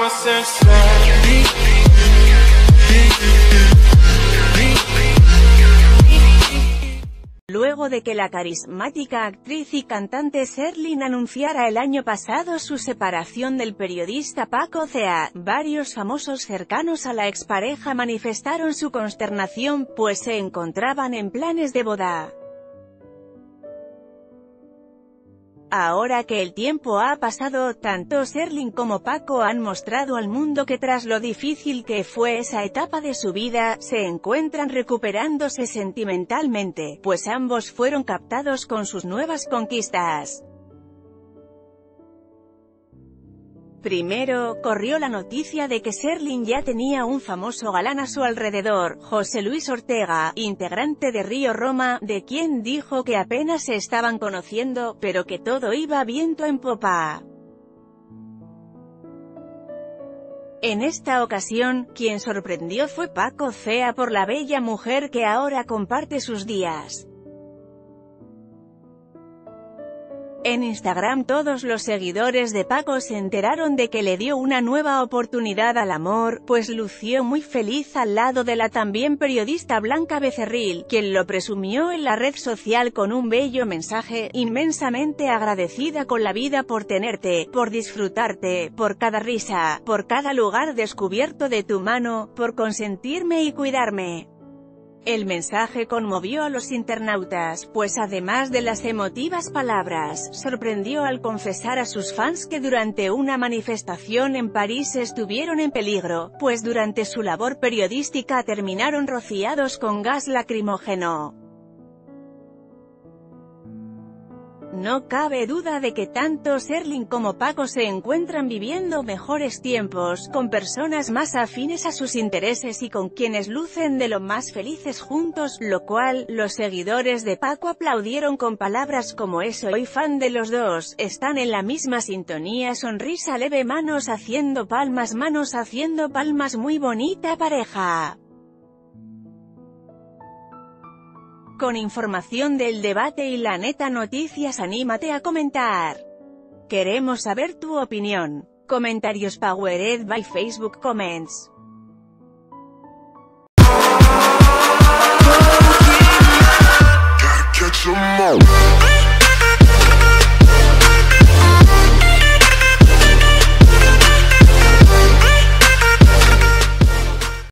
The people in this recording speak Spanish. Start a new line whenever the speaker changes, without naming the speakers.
Luego de que la carismática actriz y cantante Sherlyn anunciara el año pasado su separación del periodista Paco Cea, varios famosos cercanos a la expareja manifestaron su consternación, pues se encontraban en planes de boda. Ahora que el tiempo ha pasado, tanto Sherlyn como Paco han mostrado al mundo que tras lo difícil que fue esa etapa de su vida, se encuentran recuperándose sentimentalmente, pues ambos fueron captados con sus nuevas conquistas. Primero, corrió la noticia de que Sherlyn ya tenía un famoso galán a su alrededor, José Luis Ortega, integrante de Río Roma, de quien dijo que apenas se estaban conociendo, pero que todo iba viento en popa. En esta ocasión, quien sorprendió fue Paco Cea por la bella mujer que ahora comparte sus días. En Instagram todos los seguidores de Paco se enteraron de que le dio una nueva oportunidad al amor, pues lució muy feliz al lado de la también periodista Blanca Becerril, quien lo presumió en la red social con un bello mensaje: inmensamente agradecida con la vida por tenerte, por disfrutarte, por cada risa, por cada lugar descubierto de tu mano, por consentirme y cuidarme. El mensaje conmovió a los internautas, pues además de las emotivas palabras, sorprendió al confesar a sus fans que durante una manifestación en París estuvieron en peligro, pues durante su labor periodística terminaron rociados con gas lacrimógeno. No cabe duda de que tanto Sherlyn como Paco se encuentran viviendo mejores tiempos, con personas más afines a sus intereses y con quienes lucen de lo más felices juntos, lo cual, los seguidores de Paco aplaudieron con palabras como "soy fan de los dos, están en la misma sintonía, sonrisa leve, manos haciendo palmas, muy bonita pareja". Con información del debate y la neta noticias, anímate a comentar. Queremos saber tu opinión. Comentarios powered by Facebook Comments.